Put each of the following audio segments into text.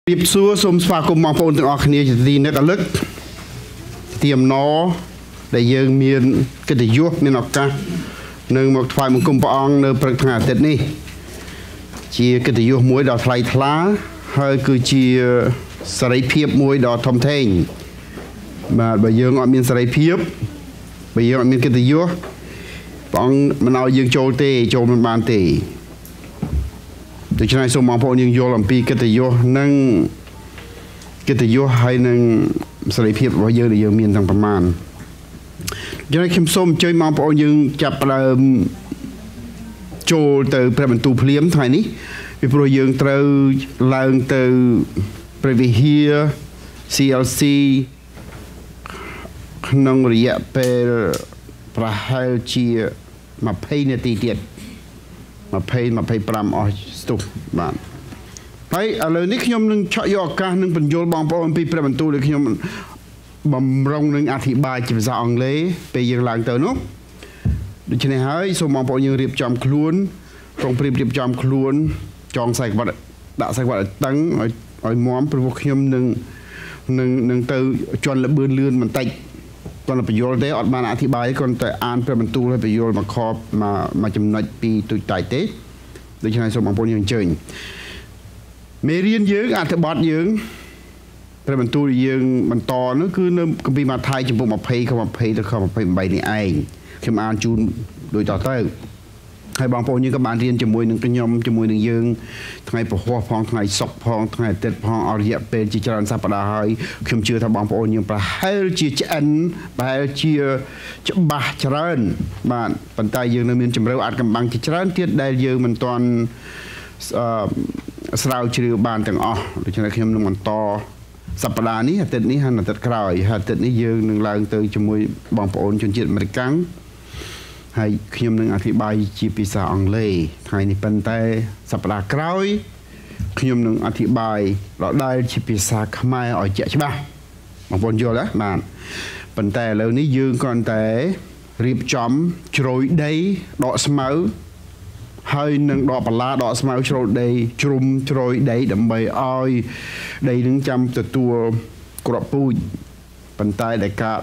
ពីបសួរសូមស្វាគមន៍បងប្អូនទាំងអស់គ្នាជាទីនិតរលឹកទីអំណរដែលយើងមានកិត្តិយសមានឱកាសនឹងមកថ្វាយបង្គំព្រះអង្គនៅព្រឹកថ្ងៃអាទិត្យនេះជាកិត្តិយសមួយដ៏ថ្លៃថ្លាហើយគឺជាសេរីភាពមួយដ៏ធំធេងបាទបើយើងអត់មានសេរីភាពបើយើងអត់មានកិត្តិយសព្រះអង្គមិនឲ្យយើងចូលទេចូលមិនបានទេដូច្នេះសូមបងប្អូនយើងយល់អំពីកិត្តិយសនិងកិត្តិយសហើយនឹងសេរីភាពរបស់យើងដែលយើងមានទាំងប្រមាណដូច្នេះខ្ញុំសូមអញ្ជើញបងប្អូនយើងចាប់ផ្ដើមចូលទៅព្រះបន្ទូលភ្លាមថ្ងៃនេះពីព្រោះយើងត្រូវឡើងទៅព្រះវិហារ CLC ក្នុងរយៈពេលប្រហែលជា20នាទីទៀត25អស់ស្ទុះបាទហើយឥឡូវនេះខ្ញុំនឹងឆក់យកឱកាសនឹងបញ្យល់បងប្អូនពីព្រះបន្ទូលដែលខ្ញុំបំរុងនឹងអធិប្បាយជាភាសាអង់គ្លេសពេលយើងឡើងទៅនោះដូច្នេះហើយសូមបងប្អូនយើងរៀបចំខ្លួនប្រុងប្រៀបរៀបចំខ្លួនចងខ្សែក្បាត់ដាក់ខ្សែក្បាត់ឲ្យតឹងឲ្យមាំព្រោះខ្ញុំនឹងទៅជន់លបឿនលឿនបន្តិចគាត់បញ្យល់ទេអត់បានអធិប្បាយគាត់តែអានព្រះបន្ទូលឲ្យបញ្យល់មកខបមកចំណុចពីទូចតាច់ទេដូច្នេះសូមបងប្អូនយើងអញ្ជើញមេរៀនយើងអត្ថបទយើងព្រះបន្ទូលយើងបន្តនោះគឺនៅគម្ពីរម៉ាថាយចំពុក20 ខ 20 ទៅខ 28នេះឯងខ្ញុំអានជូនដូចតទៅហើយបងប្អូនយើងក៏បានរៀនជាមួយនឹងខ្ញុំជាមួយនឹងយើងថ្ងៃពហុផងថ្ងៃសុក្រផងថ្ងៃអាទិត្យផងអរិយៈពេលជាច្រើនសប្តាហ៍ហើយខ្ញុំជឿថាបងប្អូនយើងប្រហែលជាឆ្អិនប្រហែលជាច្បាស់ច្រើនបាទប៉ុន្តែយើងនៅមានជំរឿអាចកំបាំងជាច្រើនទៀតដែលយើងមិនទាន់ស្រាវជ្រាវបានទាំងអស់ដូច្នេះខ្ញុំនឹងបន្តសប្តាហ៍នេះអាទិត្យនេះហើយអាទិត្យក្រោយហើយអាទិត្យនេះយើងនឹងឡើងទៅជាមួយបងប្អូនជនជាតិអាមេរិកហើយខ្ញុំនឹងអធិប្បាយជាភាសាអង់គ្លេសថ្ងៃនេះប៉ុន្តែសប្តាហ៍ក្រោយខ្ញុំនឹងអធិប្បាយដដែលជាភាសាខ្មែរឲ្យជាក់ច្បាស់បងប្អូនយល់ទេបាទប៉ុន្តែឥឡូវនេះយើងគ្រាន់តែរៀបចំជ្រោយដីដកស្មៅហើយនឹងដកបន្លាដកស្មៅជ្រោយដីជ្រុំជ្រោយដីដើម្បីឲ្យដីនឹងចាំទទួលគ្រាប់ពូជប៉ុន្តែដែលកើត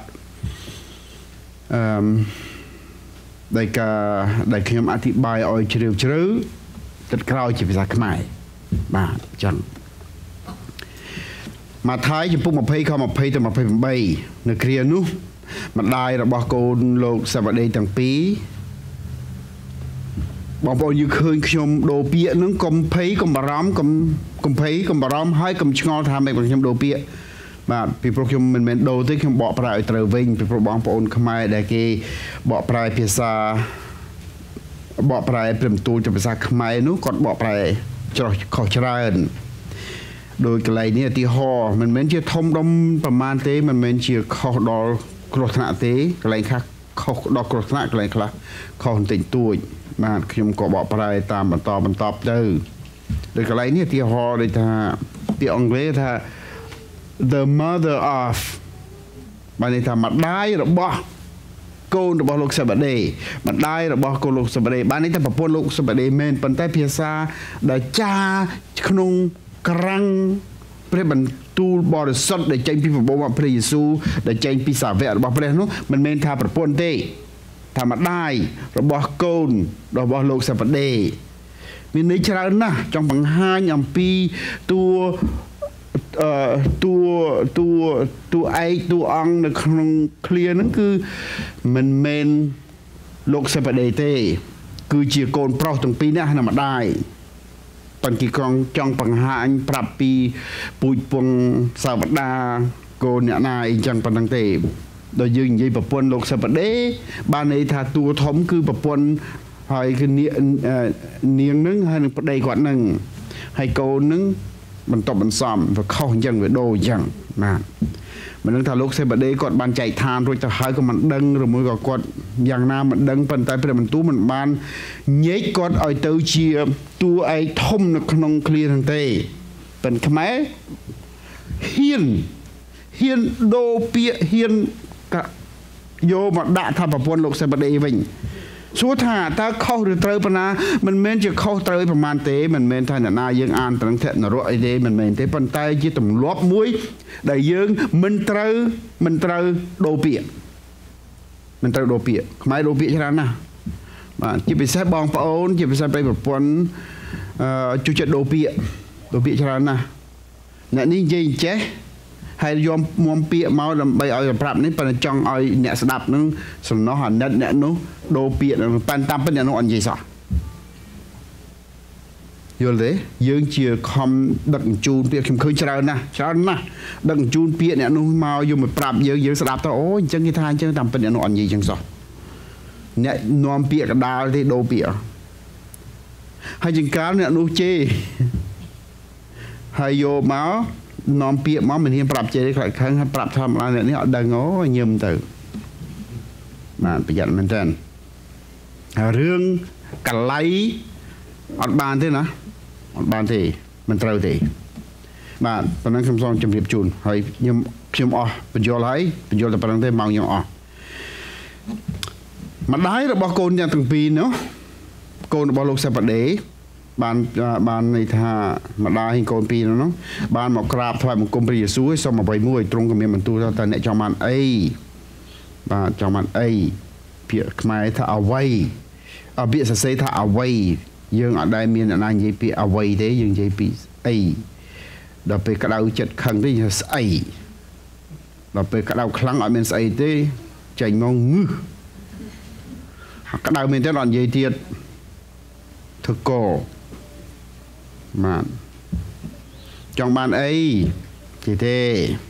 ដែលខ្ញុំអធិប្បាយឲ្យជ្រាវជ្រៅទឹកក្រោយជាភាសាខ្មែរបាទអញ្ចឹងម៉ាថាយចំពុក20 ខ 20 ទៅ 28នៅគ្រានោះម្ដាយរបស់កូនលោកសាវ៉ាឌីទាំងពីរបងប្អូនយើងឃើញខ្ញុំដូរពាក្យហ្នឹងកុំភ័យកុំបារម្ភកុំភ័យកុំបារម្ភហើយកុំឆ្ងល់ថាម៉េចខ្ញុំដូរពាក្យបាទពីព្រោះខ្ញុំមិនមែនដូរទេខ្ញុំបកប្រែឲ្យត្រូវវិញពីព្រោះបងប្អូនខ្មែរដែលគេបកប្រែភាសាបកប្រែព្រមទូលជាភាសាខ្មែរនោះគាត់បកប្រែច្រោះខុសច្រើនដោយកន្លែងនេះឧទាហរណ៍មិនមែនជាធំដុំប្រមាណទេមិនមែនជាខុសដល់គ្រោះថ្នាក់ទេកន្លែងខ្លះខុសដល់គ្រោះថ្នាក់កន្លែងខ្លះខុសបន្តិចតួចបាទខ្ញុំក៏បកប្រែតាមបន្តទៅដោយកន្លែងនេះឧទាហរណ៍ដូចថាពាក្យអង់គ្លេសថា the mother of បានន័យថាម្ដាយរបស់កូនរបស់លោកសាវ៉ាឌីម្ដាយរបស់កូនលោកសាវ៉ាឌីបានន័យថាប្រពន្ធលោកសាវ៉ាឌីមែនប៉ុន្តែភាសាដែលចាក្នុងក្រាំងព្រះបន្ទូលបរិសុទ្ធដែលចេញពីប្រពោរបស់ព្រះយេស៊ូវដែលចេញពីសាវករបស់ព្រះនោះមិនមែនថាប្រពន្ធទេថាម្ដាយរបស់កូនរបស់លោកសាវ៉ាឌីមានន័យច្រើនណាស់ចង់បង្ហាញអំពីតួឯកតួអង្គនៅក្នុងឃ្លាហ្នឹងគឺមិនមែនលោកសាវ៉ាឌីទេគឺជាកូនប្រុសទាំងពីរនាក់ណាម្ដាយប៉ុន្តែកងចង់បង្ហាញប្រាប់ពីពូជពងសាវតាកូនអ្នកណាអីចឹងប៉ុណ្ណឹងទេដល់យើងនិយាយប្រពន្ធលោកសាវឌីបានន័យថាតួធំគឺប្រពន្ធហើយគឺនាងនឹងហើយនឹងប្តីគាត់នឹងហើយកូននឹងបន្តបន្សំវាខុសអញ្ចឹងវាដូរអញ្ចឹងបាទមិនដឹងថាលោកសេបដេគាត់បានចែកឋានរួចទៅហើយក៏មិនដឹងឬមួយក៏គាត់យ៉ាងណាមិនដឹងប៉ុន្តែព្រះបន្ទូលមិនបានញែកគាត់ឲ្យទៅជាតួឯកធំនៅក្នុងឃ្លាហ្នឹងទេប៉ុន្តែខ្មែរហ៊ានដូរពាក្យហ៊ានយកមកដាក់ថាប្រពន្ធលោកសេបដេវិញសួរថាតើខុសឬត្រូវប៉ុណ្ណាមិនមែនជាខុសត្រូវប្រមាណទេមិនមែនថាអ្នកណាយើងអានត្រង់ធនរៈអីទេមិនមែនទេប៉ុន្តែជាទម្លាប់មួយដែលយើងមិនត្រូវដូរពាក្យមិនត្រូវដូរពាក្យខ្មែរដូរពាក្យច្រើនណាស់បាទជាពិសេសបងប្អូនជាពិសេសប្រិយប្រពន្ធជួយចិត្តដូរពាក្យច្រើនណាស់អ្នកនេះនិយាយចេះហើយយកមុំពាក្យមកដើម្បីឲ្យប្រាប់នេះប៉ុន្តែចង់ឲ្យអ្នកស្ដាប់នឹងសំណោះអាណិតអ្នកនោះដូរពាក្យនឹងប៉ែនតាមពិតអ្នកនោះអត់និយាយសោះយល់ទេយើងជាខំដឹកជញ្ជូនពាក្យខ្ញុំឃើញច្រើនណាស់ដឹកជញ្ជូនពាក្យអ្នកនោះមកយកមកប្រាប់យើងស្ដាប់ទៅអូអញ្ចឹងគេថាអញ្ចឹងតាមពិតអ្នកនោះអត់និយាយអញ្ចឹងសោះអ្នកនាំពាក្យកដាលទេដូរពាក្យហើយចង្កាលអ្នកនោះជេរហើយយកមកនាំពាក្យមកមិនហ៊ានប្រាប់ជេរខ្លាចខឹងហើយប្រាប់ធម្មតាអ្នកនេះអត់ដឹងអូញឹមទៅបាទប្រយ័ត្នមែនតើរឿងកលៃអត់បានទេណាអត់បានទេមិនត្រូវទេបាទប៉ុណ្ណឹងខ្ញុំសូមជម្រាបជូនហើយខ្ញុំអស់បញ្យល់ហើយបញ្យល់តែប៉ុណ្្នឹងទេម៉ោងខ្ញុំអស់ម្ដាយរបស់កូនទាំងពីរនោះកូនរបស់លោកសេបដេបានន័យថាម្ដាយកូនពីរនោះបានមកក្រាបថ្វាយបង្គំព្រះយេស៊ូវឲ្យសុំអ្វីមួយទ្រង់ក៏មានបន្ទូលថាតើអ្នកចង់បានអីបាទចង់បានអីពាក្យខ្មែរថាអ្វីពាក្យសរសេរថាអ្វីយើងអត់ដែលមានអ្នកណានិយាយពាក្យអ្វីទេយើងនិយាយពីអីដល់ពេលក្តៅចិត្តខឹងទេយើងស្អីដល់ពេលក្តៅខ្លាំងអត់មានស្អីទេចេញមកងឹសក្តៅមែនទេអត់និយាយទៀតធ្វើកបានចង់បានអីទេ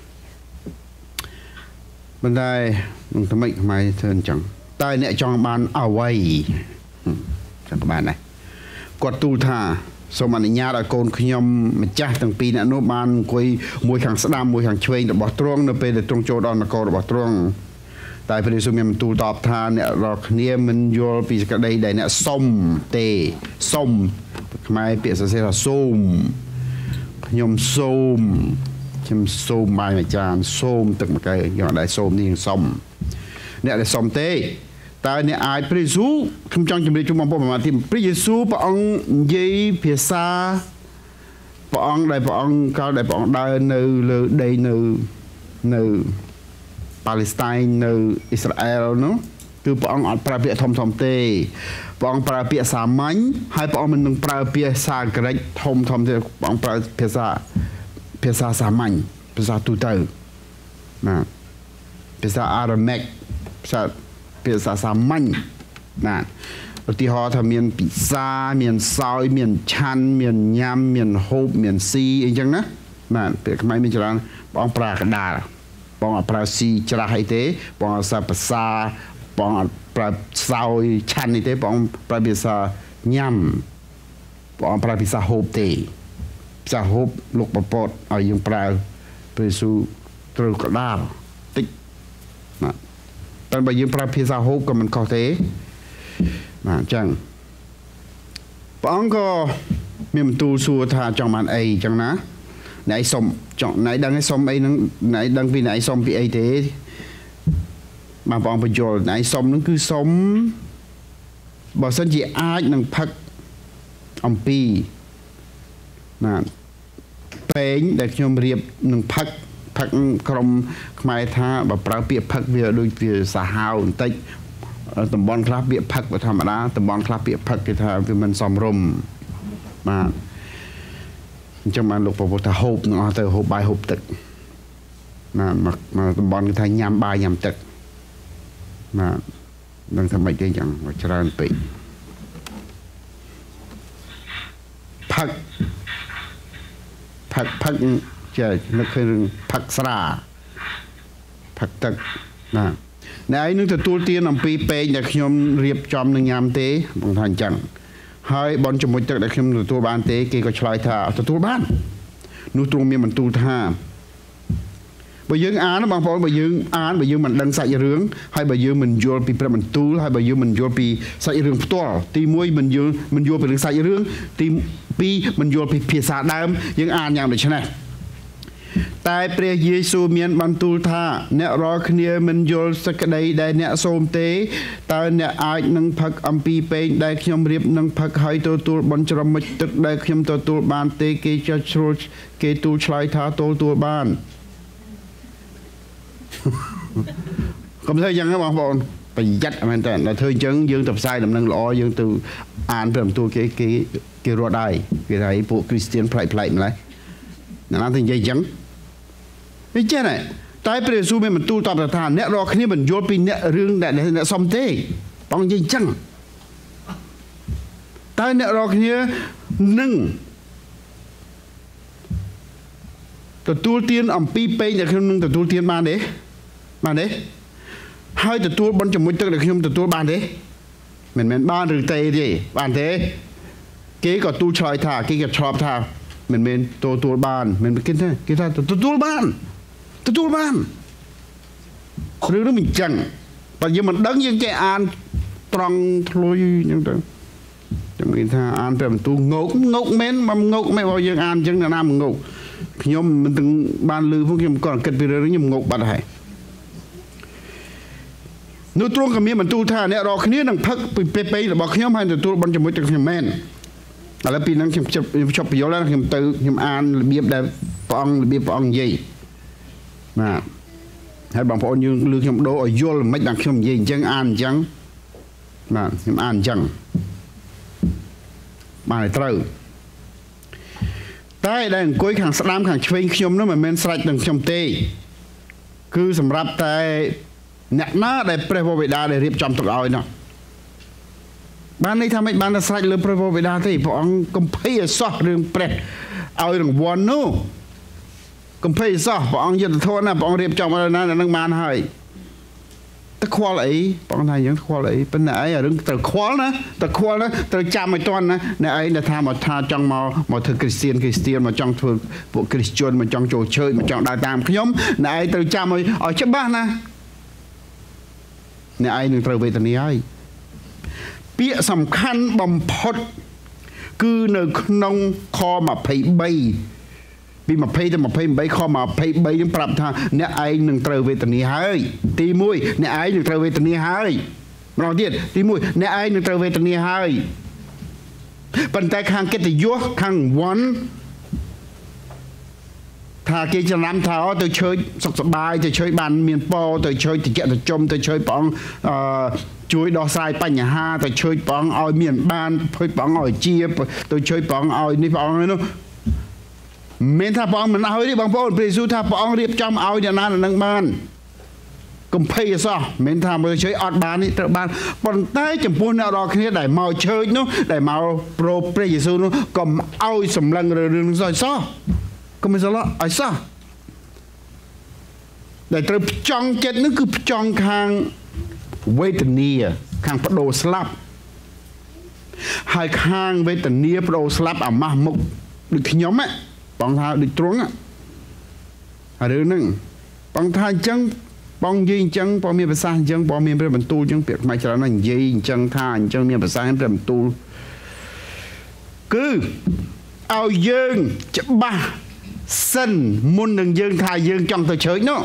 មិនដែរនឹងថ្មីខ្មែរធ្វើអញ្ចឹងតើអ្នកចង់បានអ្វីចាំបានដែរគាត់ទូលថាសូមអនុញ្ញាតឲ្យកូនខ្ញុំម្ចាស់ទាំងពីរអ្នកនោះបានអង្គុយមួយខាងស្ដាំមួយខាងឆ្វេងរបស់ទ្រង់នៅពេលដែលទ្រង់ចូលដល់នគររបស់ទ្រង់តែព្រះយេស៊ូវមានបន្ទូលតបថាអ្នករាល់គ្នាមិនយល់ពីសេចក្តីដែលអ្នកសុំទេសុំខ្មែរពាក្យសរសេរថាសូមខ្ញុំសូមបាយមួយចានសូមទឹកម្កែយ៉ាងដែលសូមនេះសុំអ្នកដែលសុំទេតើអ្នកអាចព្រះយេស៊ូវខ្ញុំចង់ជម្រាបជូនបងប្អូនប្រហែលទីព្រះយេស៊ូវព្រះអង្គនិយាយភាសាព្រះអង្គដែលព្រះអង្គកាលដែលព្រះអង្គដើរនៅលើដីនៅប៉ាឡេស្តៃននៅអ៊ីស្រាអែលនោះគឺព្រះអង្គអត់ប្រើពាក្យធំទេព្រះអង្គប្រើពាក្យសាមញ្ញហើយព្រះអង្គមិននឹងប្រើពាក្យសាក្រិចធំទេព្រះអង្គប្រើភាសាសាមញ្ញភាសាទូទៅណាភាសាអារ៉ាមិកភាសាសាមញ្ញណាឧទាហរណ៍ថាមានពិសាមានសោយមានឆាន់មានញ៉ាំមានហូបមានស៊ីអីចឹងណាពាក្យខ្មែរមានច្រើនព្រះអង្គប្រើកដាលបងអត់ប្រើស៊ីច្រាស់អីទេបងអត់ប្រើភាសាបងអត់ប្រើសោយឆាន់អីទេបងប្រើភាសាញ៉ាំបងប្រើភាសាហូបទេភាសាហូបលោកប្រពតឲ្យយើងប្រើព្រះយេស៊ូវត្រូវកដាលតិចណាតែបើយើងប្រើភាសាហូបក៏មិនខុសទេបាទអញ្ចឹងព្រះអង្គក៏មានបន្ទូលសួរថាចង់បានអីអញ្ចឹងណាអ្នកឯងសុំចង់អ្នកឯងដឹងឯងសុំអីហ្នឹងអ្នកឯងដឹងពីអ្នកឯងសុំពីអីទេបាទព្រះអង្គបញ្យល់អ្នកឯងសុំហ្នឹងគឺសុំបើសិនជាអាចនឹងផឹកអំពីណាពេងដែលខ្ញុំរៀបនឹងផឹកក្រុមខ្មែរថាបើប្រើពាក្យផឹកវាដូចវាសាហាវបន្តិចតំបន់ខ្លះពាក្យផឹកវាធម្មតាតំបន់ខ្លះពាក្យផឹកគេថាវាមិនសមរម្យបាទអញ្ចឹងបានលោកប្រពុតថាហូបនឹងអស់ទៅហូបបាយហូបទឹកណាមកតំបន់គេថាញ៉ាំបាយញ៉ាំទឹកបាទនឹងថាម៉េចទេអញ្ចឹងច្រើនពេកផឹកចេះនឹកឃើញរឿងផឹកស្រាផឹកទឹកណាអ្នកឯងនឹងទទួលទានអំពីពេងដែលខ្ញុំរៀបចំនឹងញ៉ាំទេបងថាអញ្ចឹងហើយបនជាមួយទឹកដែលខ្ញុំទទួលបានទេគេក៏ឆ្លើយថាទទួលបាននោះទ្រង់មានបន្ទូលថាបើយើងអានបងប្អូនបើយើងអានបើយើងមិនដឹងសាច់រឿងហើយបើយើងមិនយល់ពីព្រះបន្ទូលហើយបើយើងមិនយល់ពីសាច់រឿងផ្ទាល់ទី1មិនយល់ពីរឿងសាច់រឿងទី2មិនយល់ពីភាសាដើមយើងអានយ៉ាងដូចនេះតែព្រះយេស៊ូវមានបន្ទូលថាអ្នករាល់គ្នាមិនយល់សេចក្តីដែលអ្នកសូមទេតើអ្នកអាចនឹងផឹកអំពីពេងដែលខ្ញុំរៀបនឹងផឹកហើយទទួលបន់ច្រមុជទឹកដែលខ្ញុំទទួលបានទេគេចាត់ជ្រួលគេទូលឆ្លើយថាទទួលបានកុំធ្វើយ៉ាងហ្នឹងបងប្អូនប្រយ័ត្នមែនតើដល់ធ្វើអញ្ចឹងយើងទៅផ្សាយដំណឹងល្អយើងទៅអានព្រះបន្ទូលគេរត់ហើយគេថាពួកគ្រីស្ទានផ្លែកម្ល៉េះណាស់ទៅនិយាយអញ្ចឹងវាចេះតែព្រះយេស៊ូវមានបន្ទូលតបថាអ្នករាល់គ្នាមិនយល់ពីអ្នករឿងដែលអ្នកសុំទេបងនិយាយអញ្ចឹងតើអ្នករាល់គ្នានឹងទទួលទានអំពីពេងដែលខ្ញុំនឹងទទួលទានបានទេហើយទទួលបន់ជាមួយទឹកដែលខ្ញុំទទួលបានទេមិនមែនបានឬទេបានទេគេក៏ទូលឆ្លើយថាគេក៏ឆ្លប់ថាមិនមែនទទួលបានមិនគេថាទទួលបានរឿងនោះមិនចឹងបើយើងមិនដឹងយើងចេះអានត្រង់ធ្លុយអញ្ចឹងទៅចឹងគេថាអានព្រះបន្ទូលងោកមែនបើងោកមិនបើយើងអានអញ្ចឹងណាមកងោកខ្ញុំមិនទាំងបានលឺផងខ្ញុំក៏គិតពីរឿងនេះខ្ញុំងោកបាត់ហើយនោះទ្រង់ក៏មានបន្ទូលថាអ្នករាល់គ្នានឹងផឹកពីពេងរបស់ខ្ញុំហើយទទួលបន់ជាមួយទឹកខ្ញុំមែនឥឡូវពីហ្នឹងខ្ញុំជប់បញ្យល់ហើយខ្ញុំអានរបៀបដែលព្រះអង្គនិយាយបាទហើយបងប្អូនយើងលើខ្ញុំដូរឲ្យយល់មិនបានខ្ញុំនិយាយអញ្ចឹងអានអញ្ចឹងបាទខ្ញុំអានអញ្ចឹងបានឲ្យត្រូវតែដែលអង្គុយខាងស្ដាំខាងឆ្វេងខ្ញុំនោះមិនមែនស្រេចនឹងខ្ញុំទេគឺសម្រាប់តែអ្នកណាដែលព្រះវរបិតាដែលរៀបចំទុកឲ្យនោះបានន័យថាមិនបានស្រេចលើព្រះវរបិតាទេព្រះអង្គកំភៃឲ្យសោះរឿងព្រះឲ្យរង្វាន់នោះកំភៃសោះព្រះអង្គយុទ្ធធនណាព្រះអង្គរៀបចំឲ្យណានឹងបានហើយតែខ្វល់អីព្រះអង្គថាយ៉ាងខ្វល់អីប៉ុន្តែឯងរឿងត្រូវខ្វល់ណាត្រូវចាំឲ្យទាន់ណាអ្នកឯងដែលថាមកថាចង់មកធ្វើគ្រីស្ទៀនមកចង់ធ្វើពួកគ្រីស្ជនមកចង់ចូលជើញមកចង់ដើរតាមខ្ញុំអ្នកឯងត្រូវចាំឲ្យច្បាស់ណាអ្នកឯងនឹងត្រូវវេទនាហើយពាក្យសំខាន់បំផុតគឺនៅក្នុងខ23ពី20ទៅ28ខ23នឹងប្រាប់ថាអ្នកឯងនឹងត្រូវវេទនាហើយទី1អ្នកឯងនឹងត្រូវវេទនាហើយម្ដងទៀតទី1អ្នកឯងនឹងត្រូវវេទនាហើយប៉ុន្តែខាងកិត្តិយសខាង1ថាគេចំណាំថាទៅជើញសុខសប្បាយទៅជើញបានមានពរទៅជើញតិចទៅជុំទៅជើញព្រះអង្គជួយដោះស្រាយបញ្ហាទៅជើញព្រះអង្គឲ្យមានបានភ័យព្រះអង្គឲ្យជាទៅជើញព្រះអង្គឲ្យនេះព្រះអង្គនោះមិនថាព្រះអង្គមិនឲ្យទេបងប្អូនព្រះយេស៊ូវថាព្រះអង្គរៀបចំឲ្យអ្នកណានឹងបានកំភៃអសោះមិនថាមើលជើញអត់បាននេះត្រូវបានប៉ុន្តែចំពោះអ្នករាល់គ្នាដែលមកជើញនោះដែលមកប្រោព្រះយេស៊ូវនោះកុំឲ្យសម្លឹងរឿងនោះសោះកុំឲ្យសោះឲ្យសោះដែលត្រូវផ្ចង់ចិត្តនោះគឺផ្ចង់ខាងវេទនាខាងបដូរស្លាប់ហើយខាងវេទនាបដូរស្លាប់អាម៉ាស់មុខដូចខ្ញុំបងថាដូចទ្រង់រឿងហ្នឹងបងថាអញ្ចឹងបងនិយាយអញ្ចឹងបងមានប្រសាសន៍អញ្ចឹងបងមានព្រះបន្ទូលអញ្ចឹងពាក្យខ្មែរច្រើនណាស់និយាយអញ្ចឹងថាអញ្ចឹងមានប្រសាសន៍ព្រះបន្ទូលគឺឲ្យយើងច្បាស់សិនមុននឹងយើងថាយើងចង់ទៅជើញនោះ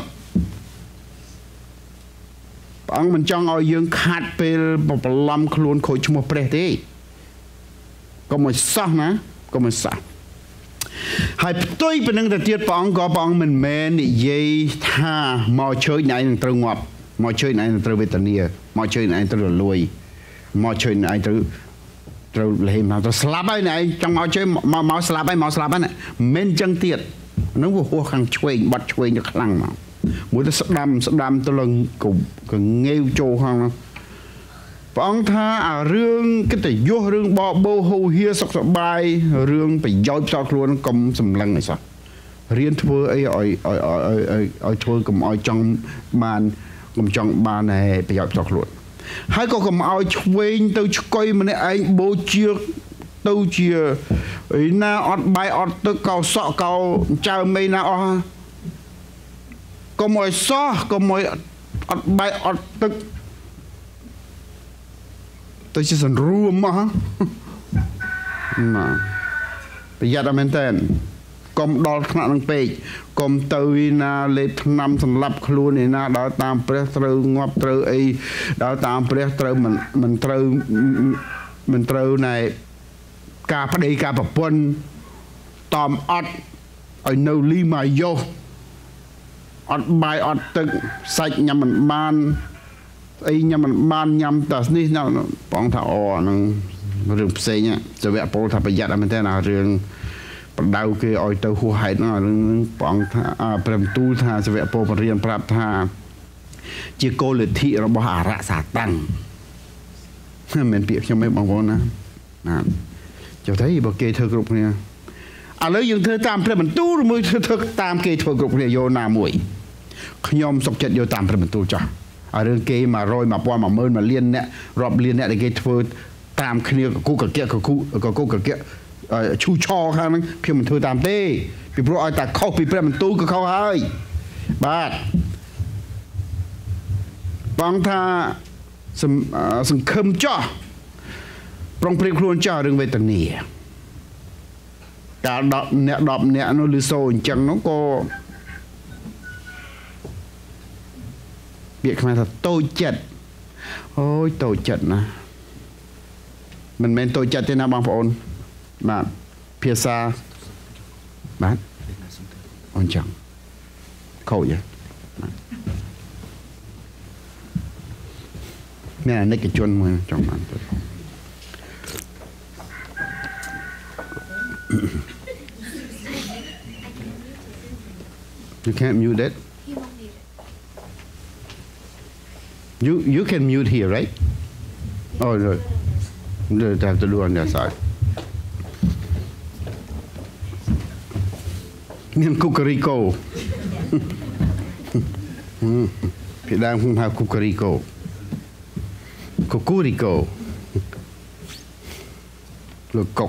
ព្រះអង្គមិនចង់ឲ្យយើងខាត់ពេលបន្លំខ្លួនខូចឈ្មោះព្រះទេកុំឲ្យសោះណាកុំឲ្យសោះហើយផ្ទុយពីនឹងទៅទៀតព្រះអង្គក៏ព្រះអង្គមិនមែននិយាយថាមកជើញឯងនឹងត្រូវងាប់មកជើញឯងនឹងត្រូវវេទនាមកជើញឯងត្រូវរលួយមកជើញឯងត្រូវលេងមកទៅស្លាប់ហើយឯងចង់មកជើញមកស្លាប់ហើយមកស្លាប់ហើយមិនចឹងទៀតនឹងវាហួសខាងឆ្វេងបាត់ឆ្វេងទៅខ្លាំងមកមួយទៅស្ដាំទៅឡើងក៏ងាវចូលខាងព្រះអង្គថាអារឿងកិត្តិយសរឿងបបោហូហៀសុខសប្បាយរឿងប្រយោជន៍ផ្ទាល់ខ្លួនកុំសម្លឹងអីសោះរៀនធ្វើអីឲ្យធ្វើកុំឲ្យចង់បានកុំចង់បានប្រយោជន៍ផ្ទាល់ខ្លួនហើយក៏កុំឲ្យឆ្វេងទៅឆ្កុយម្នាក់ឯងបូជាទៅជាណាអត់បាយអត់ទឹកកោសក់កោចៅមេណាអស់កុំឲ្យសោះកុំឲ្យអត់បាយអត់ទឹកទៅជាសន្រួមមកណាប្រយ័ត្នមែនតើកុំដល់ថ្នាក់នឹងពេកកុំទៅណាលេបថ្នាំសម្លាប់ខ្លួនឯណាដល់តាមព្រះត្រូវងាប់ត្រូវអីដល់តាមព្រះត្រូវមិនត្រូវណែការប្តីការប្រពន្ធតំអត់ឲ្យនៅលីមកយោអត់បាយអត់ទឹកសាច់ញ៉ាំមិនបានអីញ៉ាំមិនបានញ៉ាំតែនេះបងថាអូហ្នឹងរឿងផ្សេងចវៈពលថាប្រយ័ត្នអត់មែនទេណារឿងបដៅគេឲ្យទៅហួសហេតុហ្នឹងរឿងបងថាព្រមទូលថាចវៈពលបរៀនប្រាប់ថាជាគោលលទ្ធិរបស់អរសាតាំងមិនមែនពាក្យខ្ញុំទេបងប្អូនណាចុះទៅបើគេធ្វើគ្រប់គ្នាឥឡូវយើងធ្វើតាមព្រះបន្ទូលឬមួយធ្វើតាមគេធ្វើគ្រប់គ្នាយកណាមួយខ្ញុំសុខចិត្តយកតាមព្រះបន្ទូលចាស់ឲ្យរឿងគេ100 1000 10000 1លានអ្នករាប់លានអ្នកដែលគេធ្វើតាមគ្នាកគុកកកឈូឆខាងហ្នឹងខ្ញុំមិនធ្វើតាមទេពីព្រោះឲ្យតែខុសពីព្រះបន្ទូលក៏ខុសហើយបាទបងថាសង្ឃឹមចោះប្រុងប្រៀបខ្លួនចោះរឿងវេទនាកាល10អ្នកនោះលឺសូអញ្ចឹងនោះក៏ពាក្យខ្មែរថាតូចចិត្តអូយតូចចិត្តណាមិនមែនតូចចិត្តទេណាបងប្អូនបាទភាសាបាទអញ្ចឹងខូចមានអានិកជនមួយចង់បានទៅYou can't mute it. You can mute here, right? Oh no, you have to do on that side. មានគុការីកូពីដើមខ្ញុំហៅគុការីកូគុគូរីកូលោកកុក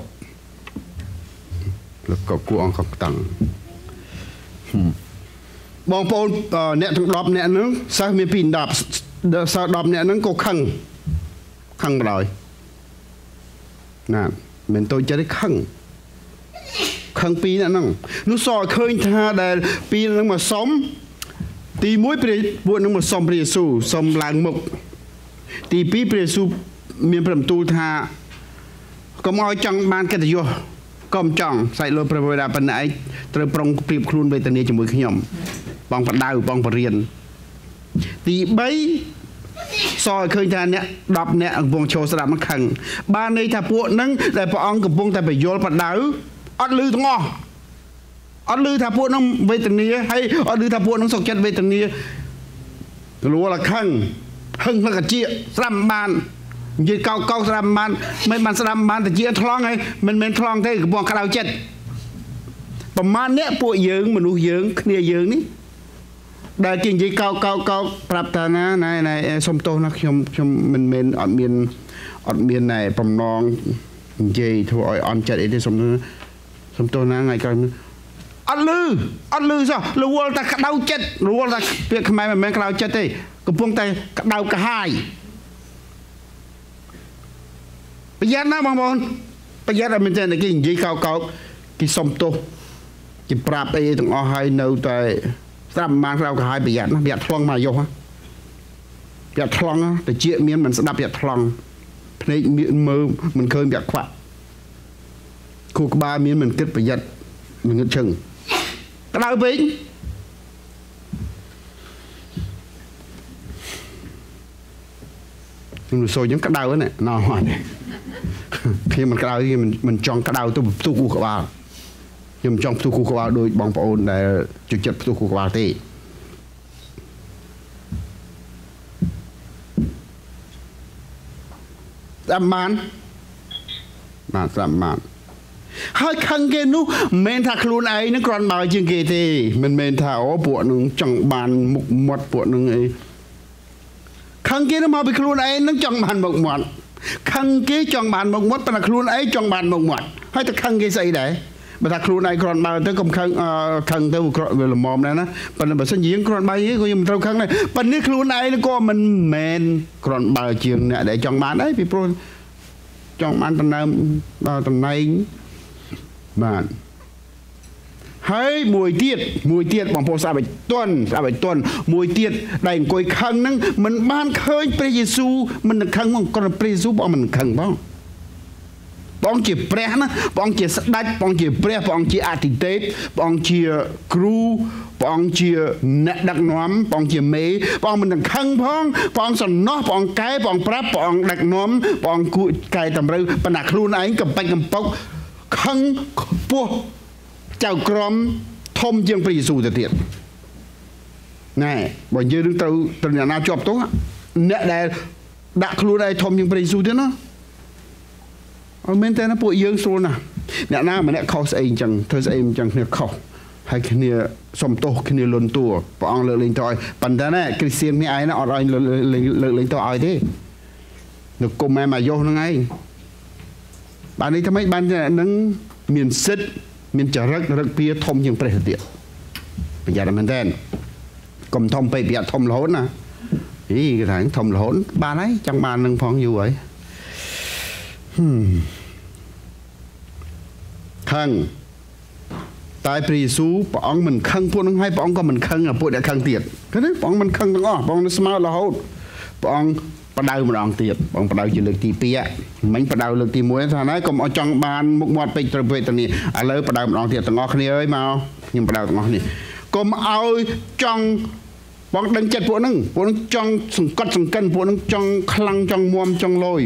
គួរអង្គតាំងបងប្អូនអ្នកទាំង10អ្នកហ្នឹងសិស្សមានពី10សិស្ស10អ្នកហ្នឹងក៏ខឹងបណ្ដោយណាមិនតូចចិត្តទេខឹងពីអ្នកហ្នឹងនោះសឲ្យឃើញថាដែលពីនឹងមកសុំទី1ព្រះពួកនឹងមកសុំព្រះយេស៊ូវសុំឡើងមុខទី2ព្រះយេស៊ូវមានព្រះបន្ទូលថាកុំឲ្យចង់បានកិត្តិយសកុំចង់សាច់លោកព្រះបិតាប៉ុណ្ណេះឯងត្រូវប្រុងប្រៀបខ្លួនវេទនាជាមួយខ្ញុំបងបដៅបងបរៀនទី3សឲ្យឃើញថាអ្នក10អ្នកកំពុងចូលស្ដាប់មកខឹងបានន័យថាពួកហ្នឹងដែលព្រះអង្គកំពុងតែបញ្យល់បដៅអត់លឺទាំងអស់អត់លឺថាពួកហ្នឹងវេទនាហើយអត់លឺថាពួកហ្នឹងសុខចិត្តវេទនារលខឹងហឹងនឹងជាស្ដាប់បាននិយាយកោស្ដាប់បានមិនបានស្ដាប់បានតែជាថ្លង់ហើយមិនមែនថ្លង់ទេកំពុងក្តៅចិត្តប្រមាណអ្នកពួកយើងមនុស្សយើងគ្នាយើងនេះដែលគេនិយាយកោប្រាប់ថាណាណែសុំទោសណាខ្ញុំមិនមែនអត់មានណែបំណងនិយាយធ្វើឲ្យអន់ចិត្តអីទេសុំទោសណាថ្ងៃក្រោយអត់លឺសោះរវល់តែក្តៅចិត្តរវល់តែពាក្យខ្មែរមិនមែនក្តៅចិត្តទេកំពុងតែក្តៅកាហាយប្រយ័ត្នណាបងប្អូនប្រយ័ត្នឲ្យមែនទេគេនិយាយកោគេសុំទោសគេប្រាប់អីទាំងអស់ហើយនៅតែស្ដាប់បានក្តៅកាហាយប្រយ័ត្នណាប្រយ័ត្នថ្លង់មកយោប្រយ័ត្នថ្លង់តែជាមានមិនស្ដាប់ប្រយ័ត្នថ្លង់ភ្នែកមើលមិនឃើញប្រយ័ត្នខ្វាក់គូក្បាលមានមិនគិតប្រយ័ត្នងឹតឈឹងក្តៅពេកខ្ញុំសូមខ្ញុំក្តៅហ្នឹងណោះខ្ញុំមិនក្តៅខ្ញុំមិនចង់ក្តៅទៅផ្ទុះគូក្បាលខ្ញុំចង់ផ្ទុះគូក្បាលដោយបងប្អូនដែលជួយចិត្តផ្ទុះគូក្បាលទេស្ដាប់បានស្ដាប់បានហើយខឹងគេនោះមិនមែនថាខ្លួនឯងនឹងគ្រាន់បើជាងគេទេមិនមែនថាអូពួកនឹងចង់បានមុខមាត់ពួកនឹងអីខឹងគេនោះមកពីខ្លួនឯងនឹងចង់បានមុខមាត់ខឹងគេចង់បានមុខមាត់ប៉ុន្តែខ្លួនឯងចង់បានមុខមាត់ហើយតែខឹងគេស្អីដែរបើថាខ្លួនឯងគ្រាន់បើទៅកុំខឹងទៅវាល្មមដែរណាប៉ុន្តែបើសិនជាយើងគ្រាន់បើយើងក៏យើងមិនត្រូវខឹងដែរប៉ុន្តែខ្លួនឯងក៏មិនមែនគ្រាន់បើជាងអ្នកដែលចង់បានដែរពីព្រោះចង់បានតំណែងបាទហើយមួយទៀតបងប្អូនស្ដាប់ឲ្យទាន់មួយទៀតដែលអង្គុយខឹងហ្នឹងមិនបានឃើញព្រះយេស៊ូវមិននឹងខឹងមកគាត់ព្រះយេស៊ូវបងមិននឹងខឹងបងបងជាព្រះណាបងជាស្ដេចបងជាព្រះបងជាអធិទេពបងជាគ្រូបងជាអ្នកដឹកនាំបងជាមេបងមិននឹងខឹងផងបងសំណោះបងកែបងប្រាប់បងដឹកនាំបងគួរកែតម្រូវបណ្ណាខ្លួនឯងកំបាច់កំពុកខឹងពោះចៅក្រមធំជាងព្រះយេស៊ូវទៅទៀតណែបើយើងនឹងត្រូវអ្នកណាជាប់ទោសអ្នកដែលដាក់ខ្លួនឯងធំជាងព្រះយេស៊ូវទៀតណាអត់មែនទេណាពួកយើងស្រួលណាស់អ្នកណាម្នាក់ខុសស្អីអញ្ចឹងធ្វើស្អីអញ្ចឹងគ្នាខុសហើយគ្នាសុំទោសគ្នាលន់តួព្រះអង្គលើកលែងទោសឲ្យប៉ុន្តែណាគ្រីស្ទាននេះឯងណាអត់ឲ្យលើកលែងទោសឲ្យទេនៅគុំម៉ែមកយោហ្នឹងឯងបាននេះថ្មីបាននឹងមានសិទ្ធមានចរិតរឹកពីធំជាងព្រះទៅទៀតប្រយ័ត្នមែនតើកុំធំពេកប្រយ័ត្នធំរហូតណាគេថាធំរហូតបានហើយចង់បាននឹងផងយូរហើយខឹងតែព្រះយេស៊ូវព្រះអង្គមិនខឹងពួកនឹងហើយព្រះអង្គក៏មិនខឹងពួកអ្នកខឹងទៀតឃើញទេព្រះអង្គមិនខឹងទាំងអស់ព្រះអង្គស្មើរហូតព្រះអង្គបដៅម្ដងទៀតព្រះអង្គបដៅជាលើកទី2មិញបដៅលើកទី1ថាណាកុំឲ្យចង់បានមុខមាត់ពេកត្រូវពេកទៅនេះឥឡូវបដៅម្ដងទៀតទាំងអស់គ្នាអើយមកខ្ញុំបដៅទាំងអស់នេះកុំឲ្យចង់បងដឹងចិត្តពួកនឹងចង់សង្កត់សង្កិនពួកនឹងចង់ខ្លាំងចង់មាំចង់លយ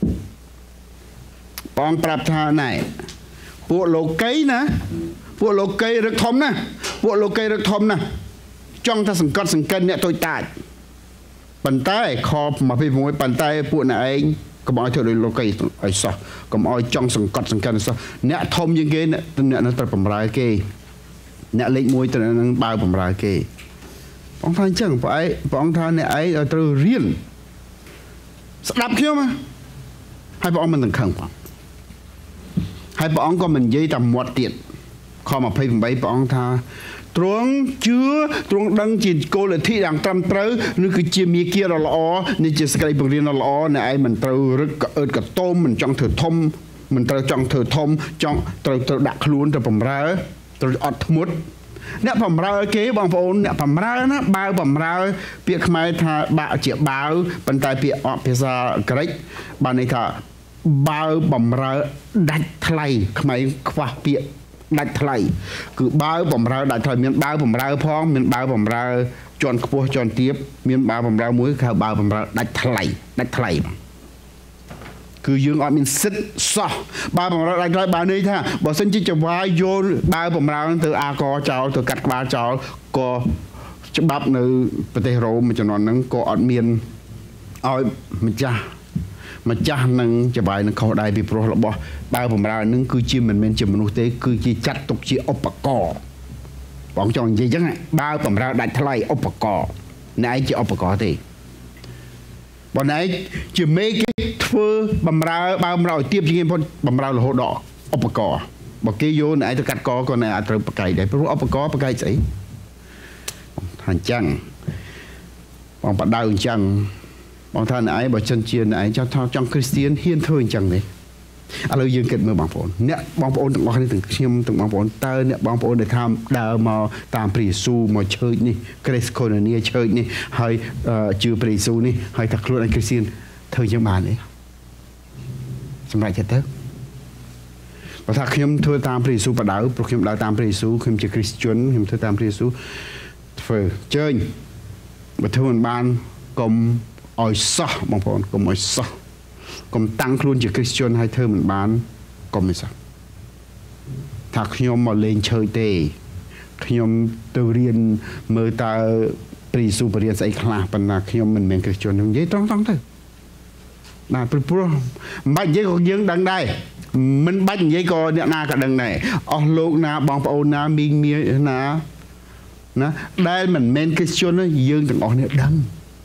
បងប្រាប់ថាណែពួកលោកីណាពួកលោកីរឹកធំណាពួកលោកីរឹកធំណាចង់ថាសង្កត់សង្កិនអ្នកតូចតាចប៉ុន្តែខ26ប៉ុន្តែពួកអ្នកឯងកុំឲ្យធ្វើដោយលោកីឲ្យសោះកុំឲ្យចង់សង្កត់សង្កិនសោះអ្នកធំជាងគេអ្នកនឹងត្រូវបំរើគេអ្នកលេខ1ទៅនឹងបើបំរើគេបងថាអញ្ចឹងព្រះអង្គថាអ្នកឯងឲ្យត្រូវរៀនស្ដាប់ខ្ញុំហើយព្រះអង្គមិននឹងខឹងផងហើយព្រះអង្គក៏មិននិយាយតែមាត់ទៀតខ28ព្រះអង្គថាទ្រង់ជឿទ្រង់ដឹងជាគោលលទ្ធិយ៉ាងត្រឹមត្រូវឬគឺជាមាគ៌ាដ៏ល្អនេះជាសេចក្តីបង្រៀនដ៏ល្អអ្នកឯងមិនត្រូវរឹកកអើតកតោមមិនចង់ធ្វើធំមិនត្រូវចង់ធ្វើធំចង់ត្រូវដាក់ខ្លួនទៅបំរើត្រូវអត់ធ្មត់អ្នកបំរើគេបងប្អូនអ្នកបំរើណាបើបំរើពាក្យខ្មែរថាបាក់ជាបាវប៉ុន្តែពាក្យអភាសាក្រិកបានន័យថាបើបំរើដាច់ថ្លៃខ្មែរខ្វះពាក្យដាច់ថ្លៃគឺបើបំរើដាច់ថ្លៃមានបើបំរើផងមានបើបំរើជាន់ខ្ពស់ជាន់ទាបមានបើបំរើមួយគឺបើបំរើដាច់ថ្លៃបងគឺយើងអត់មានសិទ្ធសោះបើបំរើដាច់ថ្លៃបើន័យថាបើសិនជាចង្វាយយកបើបំរើទៅអាកចោលទៅកាត់ក្បាលចោលក៏ច្បាប់នៅប្រទេសរ៉ូមចំនួនហ្នឹងក៏អត់មានឲ្យម្ចាស់នឹងច្បាយនឹងខុសដែរពីព្រោះរបស់បើបំរើនឹងគឺជាមិនមែនជាមនុស្សទេគឺជាចាត់ទុកជាឧបករណ៍បងចង់និយាយចឹងបើបំរើដាច់ថ្លៃឧបករណ៍ណែជាឧបករណ៍ទេបងឯងជាមេគេធ្វើបំរើបើបំរើឲ្យទៀបជាងគេផងបំរើរហូតដល់ឧបករណ៍បើគេយកណែទៅកាត់កក៏ណែអាចត្រូវប្រកែកដែរព្រោះឧបករណ៍ប្រកែកស្អីថាអញ្ចឹងបងបដៅអញ្ចឹងបងថាអ្នកឯងបើចិនជាអ្នកឯងចង់គ្រីស្ទៀនហ៊ានធ្វើអញ្ចឹងទេឥឡូវយើងគិតមើលបងប្អូនអ្នកបងប្អូនទាំងអស់នេះទាំងខ្ញុំទាំងបងប្អូនតើអ្នកបងប្អូនដែលថាដើរមកតាមព្រះយេស៊ូវមកឆើចនេះក្រេសកូនីឆើចនេះហើយជឿព្រះយេស៊ូវនេះហើយថាខ្លួនឯងគ្រីស្ទៀនធ្វើយ៉ាងបានទេសម្រាប់ចិត្តទៅបើថាខ្ញុំធ្វើតាមព្រះយេស៊ូវបដៅព្រោះខ្ញុំដើរតាមព្រះយេស៊ូវខ្ញុំជាគ្រីស្ទានខ្ញុំធ្វើតាមព្រះយេស៊ូវធ្វើជើញបើធ្វើមិនបានកុំឲ្យសោះបងប្អូនកុំឲ្យសោះកុំតាំងខ្លួនជាគ្រីស្ទានហើយធ្វើមិនបានកុំឲ្យសោះថាខ្ញុំមកលេងឆើចទេខ្ញុំទៅរៀនមើលតើព្រះយេស៊ូវបរៀនស្អីខ្លះប៉ុន្តែខ្ញុំមិនមែនគ្រីស្ទាននិយាយត្រង់ទៅណាព្រោះមិនបាច់និយាយក៏យើងដឹងដែរមិនបាច់និយាយក៏អ្នកណាក៏ដឹងដែរអស់លោកណាបងប្អូនណាមីងមាណាដែលមិនមែនគ្រីស្ទានយើងទាំងអស់នេះដឹង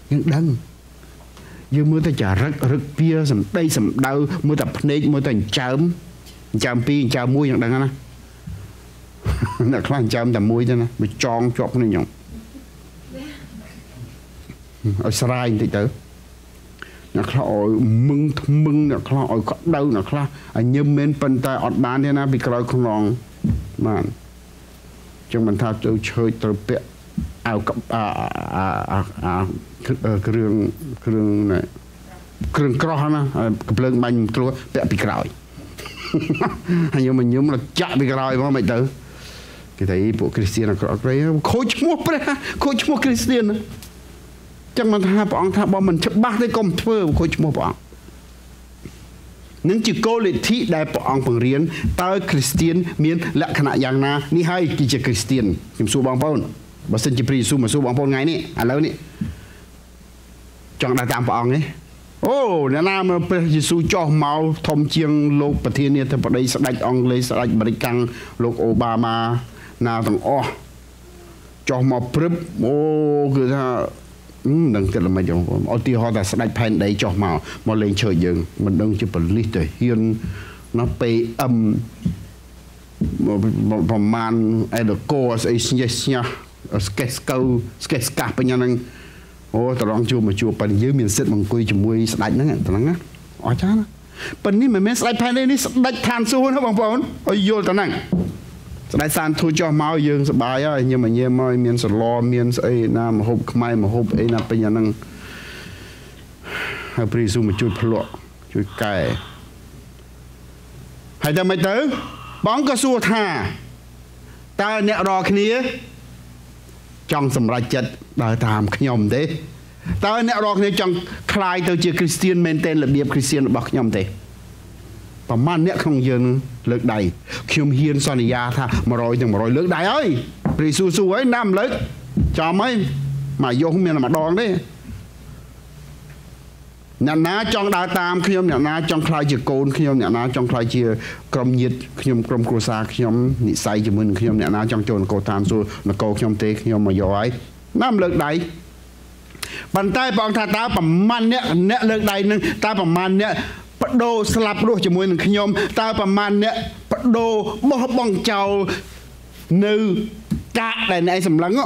យើងមើលទៅចារឹករឹកវាសំដីសំដៅមើលតែភ្នែកមើលតែចិញ្ចើមពីរចិញ្ចើមមួយយ៉ាងដឹងណាអ្នកខ្លះចិញ្ចើមតែមួយទេណាវាចងជាប់គ្នាខ្ញុំឲ្យស្រាយបន្តិចទៅអ្នកខ្លះឲ្យមឹងថ្មឹងអ្នកខ្លះឲ្យក្តៅអ្នកខ្លះឲ្យញឹមមែនប៉ុន្តែអត់បានទេណាពីក្រោយខ្នងបានចឹងមិនថាទៅឈើទៅពាក់អាវគ្រឿងក្រោះណាកំភ្លើងបាញ់គ្រួពាក់ពីក្រោយហើយខ្ញុំចាក់ពីក្រោយមកមិនទៅគេថាពួកគ្រីស្ទានអាក្រក់ខូចឈ្មោះព្រះខូចឈ្មោះគ្រីស្ទានចឹងមិនថាព្រះអង្គថាបើមិនច្បាស់ទេកុំធ្វើខូចឈ្មោះព្រះអង្គនឹងជាគោលលទ្ធិដែលព្រះអង្គបង្រៀនតើគ្រីស្ទានមានលក្ខណៈយ៉ាងណានេះហើយគឺជាគ្រីស្ទានខ្ញុំសួរបងប្អូនបើសិនជាព្រះយេស៊ូវមកសួរបងប្អូនថ្ងៃនេះឥឡូវនេះចង់ដើរតាមព្រះអង្គទេអូអ្នកណាមកព្រះយេស៊ូវចោះមកធំជាងលោកប្រធានាធិបតីស្ដេចអង់គ្លេសស្ដេចអាមេរិកលោកអូបាម៉ាណាទាំងអស់ចោះមកព្រឹបអូគឺថានឹងគិតល្មិចបងប្អូនឧទាហរណ៍ថាស្ដេចផែនដីចុះមកលេងឈើយើងមិនដឹងជាប៉ូលីសទៅហ៊ានណា PM ប្រមាណអេដកូស្អីស្ញេះស្ញាស់ស្កេសកាសបញ្ញាហ្នឹងអូត្រង់ជួបមកជួបប៉ិនយើងមានសិទ្ធិអង្គុយជាមួយស្ដេចហ្នឹងត្រង់ណាអស្ចារ្យណាប៉ិននេះមិនមែនស្ដេចផែនដីនេះស្ដេចឋានសួគ៌ណាបងប្អូនឲ្យយល់ទៅហ្នឹងស្ដេចសានធូចុះមកយើងសប្បាយហើយញ៉ាំមកមានសឡមានស្អីណាមហូបខ្មែរមហូបអីណាពេញអាហ្នឹងហើយព្រះយេស៊ូវមកជួយភ្លក់ជួយកែហើយតែមិនទៅបងក៏សួរថាតើអ្នករកគ្នាចង់សម្រេចចិត្តដើរតាមខ្ញុំទេតើអ្នករកគ្នាចង់คลายទៅជាគ្រីស្ទានមែនទែនរបៀបគ្រីស្ទានរបស់ខ្ញុំទេប្រហែលអ្នកក្នុងយើងលើកដៃខ្ញុំហ៊ានសន្យាថា100ទាំង100លើកដៃហើយព្រះយេស៊ូវសួរហើយណាំលើកចំហើយមកយកមានម្ដងទេអ្នកណាចង់ដើរតាមខ្ញុំអ្នកណាចង់ខ្លាយជាកូនខ្ញុំអ្នកណាចង់ខ្លាយជាក្រុមញាតិខ្ញុំក្រុមគ្រួសារខ្ញុំនិស័យជាមួយនឹងខ្ញុំអ្នកណាចង់ចូលនគរឋានសួគ៌នគរខ្ញុំទេខ្ញុំមកយកហើយណាំលើកដៃប៉ុន្តែបងថាតើប្រមាណអ្នកលើកដៃនឹងតើប្រមាណអ្នកបដូរស្លាប់រស់ជាមួយនឹងខ្ញុំតើប្រមាណអ្នកបដូរបោះបង់ចោលនៅកាកដែលអ្នកឯងសម្លឹង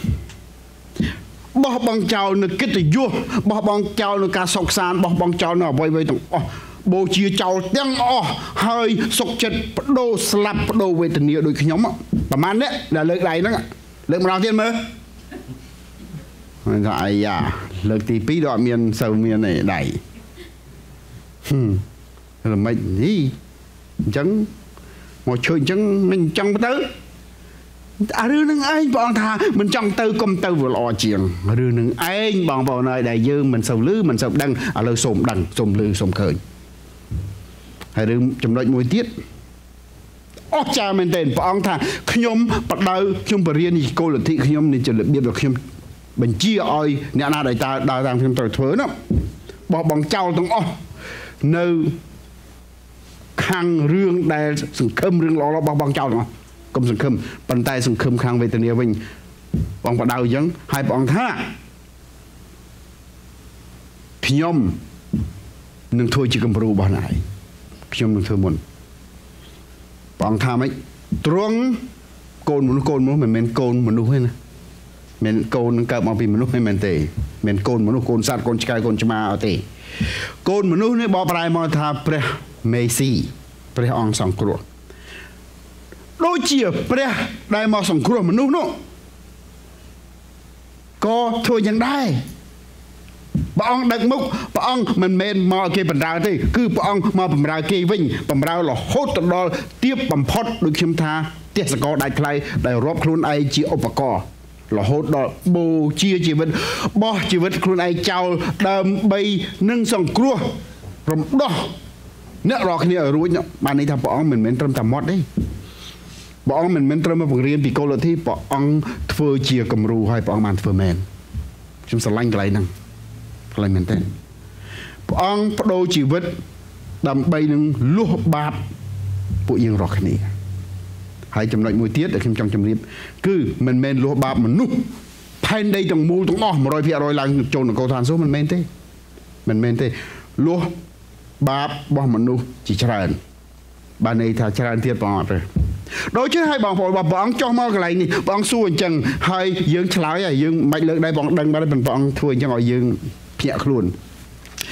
បោះបង់ចោលនៅកិត្តិយសបោះបង់ចោលនៅការសុខសាន្តបោះបង់ចោលនៅអ្វីៗទាំងអស់បូជាចោលទាំងអស់ហើយសុខចិត្តបដូរស្លាប់បដូរវេទនាដូចខ្ញុំប្រហែលអ្នកដែលលើកដៃហ្នឹងលើកម្ដងទៀតមើលហើយថាអាយ៉ាលើកទី2တော့មានសូវមានឯដៃល្មិចនេះអញ្ចឹងមកជួយអញ្ចឹងមិនចង់ទៅអារឿងនឹងឯងបងថាមិនចង់ទៅកុំទៅវាល្អជាងរឿងនឹងឯងបងប្អូនហើយដែលយើងមិនសូវលឺមិនសូវដឹងឥឡូវសូមដឹងសូមលឺសូមឃើញហើយរឿងចំណុចមួយទៀតអស្ចារ្យមែនទែនព្រះអង្គថាខ្ញុំបដៅខ្ញុំបរិញ្ញាគោលលទ្ធិខ្ញុំនេះជារបៀបដែលខ្ញុំបញ្ជាឲ្យអ្នកណាដែលដើរតាមខ្ញុំត្រូវធ្វើណាបោះបង់ចោលទាំងអស់នៅខាងរឿងដែលសង្ឃឹមរឿងល្អៗបោះបង់ចោលទាំងអស់កុំសង្ឃឹមប៉ុន្តែសង្ឃឹមខាងវេទនាវិញបងបដៅអញ្ចឹងហើយព្រះអង្គថាខ្ញុំនឹងធ្វើជាគំរូរបស់អ្នកឯងខ្ញុំនឹងធ្វើមុនព្រះអង្គថាម៉េចទ្រង់កូនមនុស្សមិនមែនកូនមនុស្សទេណាមិនកូននឹងកើតមកពីមនុស្សមិនមែនទេមិនកូនមនុស្សកូនសត្វកូនឆ្កែកូនឆ្មាអត់ទេកូនមនុស្សនេះបកប្រែមកថាព្រះមេស៊ីព្រះអង្គសង្គ្រោះដូចជាព្រះដែលមកសង្គ្រោះមនុស្សនោះក៏ធ្វើយ៉ាងដែរព្រះអង្គដឹកមុខព្រះអង្គមិនមែនមកគេបម្រើទេគឺព្រះអង្គមកបម្រើគេវិញបម្រើរហូតទៅដល់ទៀបបំផុតដូចខ្ញុំថាទេសកលដាច់ថ្លៃដែលរាប់ខ្លួនឯងជាឧបករណ៍រហូតដល់បូជាជីវិតបោះជីវិតខ្លួនឯងចោលដើម្បីនឹងសង្គ្រោះរំដោះអ្នករាល់គ្នាឲ្យរួចបានន័យថាព្រះអង្គមិនមែនត្រឹមតែមាត់ទេព្រះអង្គមិនមែនត្រឹមតែបង្រៀនពីគោលលទ្ធិព្រះអង្គធ្វើជាគំរូឲ្យព្រះអង្គបានធ្វើមែនខ្ញុំស្រឡាញ់កន្លែងហ្នឹងកន្លែងមែនទេព្រះអង្គបដូរជីវិតដើម្បីនឹងលុះបាបពួកយើងរាល់គ្នាហើយចំណុចមួយទៀតដែលខ្ញុំចង់ជម្រាបគឺមិនមែនលុះបាបមនុស្សផែនដីទាំងមូលទាំងអស់ 100% ឡើងចូលនគរឋានសួគ៌មិនមែនទេលុះបាបរបស់មនុស្សជាច្រើនបានន័យថាច្រើនទៀតបងអត់ទេដូច្នេះហើយបងប្អូនព្រះអង្គចុះមកកន្លែងនេះព្រះអង្គសួរអញ្ចឹងហើយយើងឆ្លើយហើយយើងមិនលើកដៃបងដឹងបាត់ព្រះអង្គធ្វើអញ្ចឹងឲ្យយើងភ្ញាក់ខ្លួន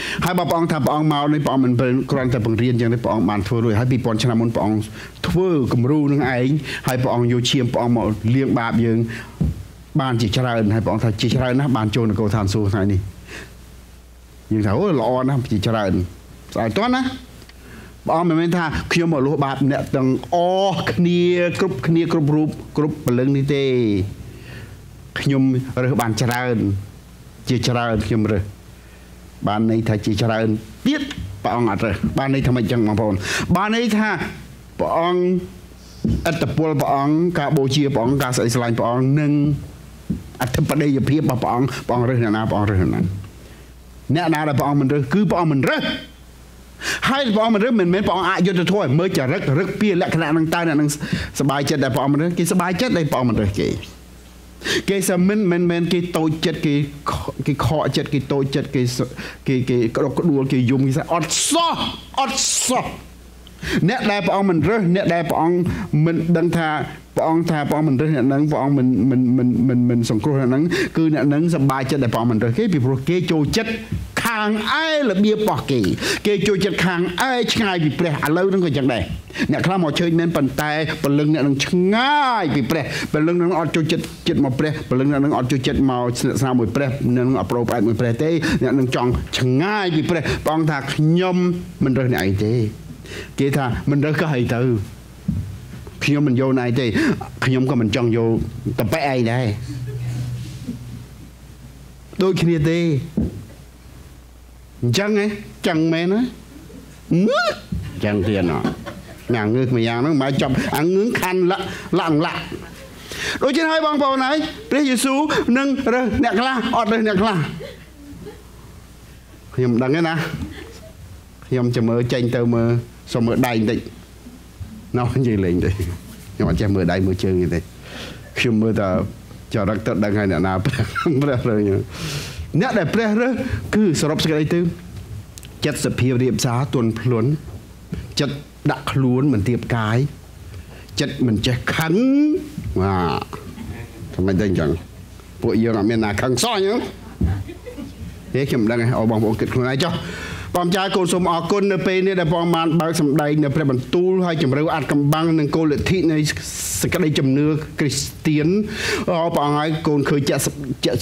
hai bà ông thà bà ông mau này bà ông mình còn tại bằng riêng chẳng đấy bà ông bàn thua rồi hai bị bọn chăn môn bà ông thua cầm ru nương ấy hai bà ông vô chiêm bà ông một liêng bạp dương bàn chỉ trả ơn hai bà ông thà chỉ trả ơn nó bàn trôn là cầu thàn xu này đi nhưng thảo lọ nó chỉ trả ơn giải toán á bà ông mình tha khi mà lúa bạp nè từng o kia cướp rúp lưng đi tê nhung rồi bàn trả ơn chỉ trả ơn khi mà bạn này thay chỉ trả ơn biết bọn ông rồi bạn này tham gia chẳng mà bọn bạn này tha bọn ở tập bộ bọn ông cả bộ chia bọn ông cả sợi sợi bọn ông nâng ở tập đây giờ phía bọn ông rồi nào bọn rồi nào nè nào là bọn ông mình rồi cứ bọn mình rồi hai bọn ông mình rồi mình bọn ai vô thôi mới trả rất bia lại cái năng tay năngสบายใจแต่bọn ông mình rồi cái สบายใจđây bọn mình rồi cái sao mình cái tôi chết cái khó chết cái tôi chết cái đuôi cái dùng cái sao ọt xó nét đại bọn mình rơi nét đại bọn mình đang thà bọn mình rơi nắng bọn mình sòng cua nắng cứ nắng sầm bài chết đại bọn mình rơi cái bị cái trôi chết khang ai là bia bỏ kỳ cái trôi chết khang ai ngay bị bể lâu nó còn chẳng đây nè khi mà chơi men bàn tay bàn lưng nè nó ngay bị bể bàn lưng nó ọt trôi chết mà bể bàn lưng nó ọt trôi chết màu sao mùi bể nên nó pro phải mùi bể thế nè nó chọn ngay bị bể bọn thà nhom mình rơi này thế kia tha mình rất có hay từ khi mình vô này thì khi có mình chọn vô tập bé ai đây đôi khi đi chẳng ấy chẳng mẹ nó chẳng tiền nó nhà ngược mà nhà nó mà chọn ăn ngưỡng khăn lặng đôi trên hai băng bầu này Chúa Giêsu nâng rồi nẹt la ọt rồi nẹt la khi mình đăng cái na khi ông chờ mơ tranh tơ mơ xong mơ đầy định nó gì lên đi nhưng mà chơi mơ đầy mơ chơi như thế khi mơ ta cho đặc tật đang hay là nào rồi nhá nét đẹp rồi cứ sập cái tư chất sập hiệp điệp giá tuần luồn chất đặc luồn mình tiệp cái chất mình chơi khắn vàทำไมได้จังพวกยังมีนาขังซ้อยเนาะเฮ้ยខ្ញុំដឹងហើយបងប្អូនគិតខ្លួនឯងចុះបងចាយកូនសូមអរគុណនៅពេលនេះដែលបងបានបើកសម្ដែងនៅព្រះបន្ទូលហើយជំរឿអាចកំបាំងនឹងគោលលទ្ធិនៃសេចក្តីជំនឿគ្រីស្ទៀនព្រះអង្គឲ្យកូនឃើញជាក់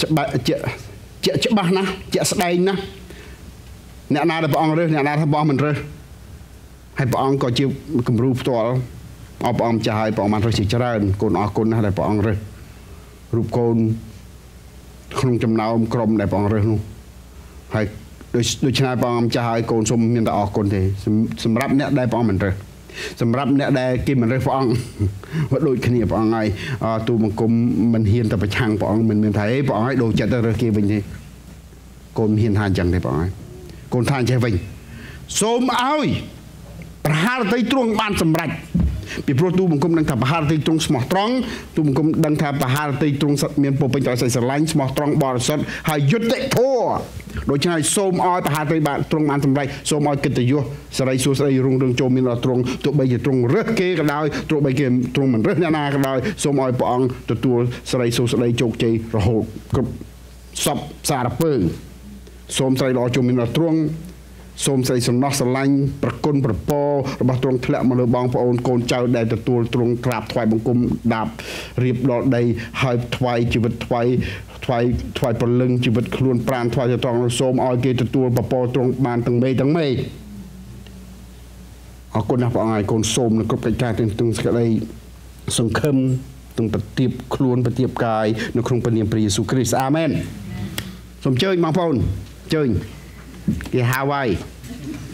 ច្បាស់ណាស់ជាក់ស្ដែងណាស់អ្នកណាដែលព្រះអង្គរើសអ្នកណាដែលព្រះអង្គមិនរើសហើយព្រះអង្គក៏ជាគំរូផ្ទាល់អបព្រះអង្គចាស់ហើយព្រះអង្គបានរើសជាច្រើនកូនអរគុណណាស់ដែលព្រះអង្គរើសរូបកូនក្នុងចំណោមក្រុមដែលព្រះអង្គរើសនោះហើយដូច្នេះព្រះអង្គចាស់ហើយកូនសូមមានតែអរគុណទេសម្រាប់អ្នកដែលព្រះអង្គមិនរើសសម្រាប់អ្នកដែលគេមិនរើសព្រះអង្គក៏ដូចគ្នាព្រះអង្គហើយទូបង្គំមិនហ៊ានតែប្រឆាំងព្រះអង្គមិនមានថាអីព្រះអង្គឲ្យដូរចិត្តទៅរើសគេវិញទេកូនហ៊ានថាអញ្ចឹងទេព្រះអង្គហើយកូនថាអញ្ចឹងវិញសូមឲ្យប្រហារតីទ្រង់បានសម្រេចពីព្រោះទូបង្គំដឹងថាប្រហារតីទ្រង់ស្មោះត្រង់ទូបង្គំដឹងថាប្រហារតីទ្រង់មានពោពេញដោយសេចក្ដីស្រឡាញ់ស្មោះត្រង់បរិសុទ្ធហើយយុត្តិធម៌ដូច្នេះសូមឲ្យប្រហារតីបានទ្រង់បានសម្រេចសូមឲ្យកិត្តិយសសេរីសួស្ដីរុងរឿងចូលមានដល់ទ្រង់ទោះបីជាទ្រង់រើសគេក៏ដោយទោះបីគេទ្រង់មិនរើសអ្នកណាក៏ដោយសូមឲ្យព្រះអង្គទទួលសេរីសួស្ដីជោគជ័យរហូតគ្រប់សពសារពើសូមស្រីល្អចូលមានដល់ទ្រង់សូមស្រីសំណោះស្រឡាញ់ប្រគុណប្រពររបស់ទ្រង់ធ្លាក់មកលើបងប្អូនកូនចៅដែលទទួលទ្រង់ក្រាបថ្វាយបង្គំដាបរៀបដល់ដីហើយថ្វាយជីវិតថ្វាយព្រលឹងជីវិតខ្លួនប្រាណថ្វាយទៅត្រង់សូមឲ្យគេទទួលប្រពរទ្រង់បានទាំងមេទាំងមេអរគុណណាស់ព្រះអង្គហើយកូនសូមនៅគ្រប់កិច្ចការទាំងសេចក្តីសង្ឃឹមទាំងប្រទាបខ្លួនប្រទាបកាយនៅក្នុងព្រះនាមព្រះយេស៊ូវគ្រីស្ទអាមែនសូមអញ្ជើញបងប្អូនអញ្ជើញគេហៅហើយ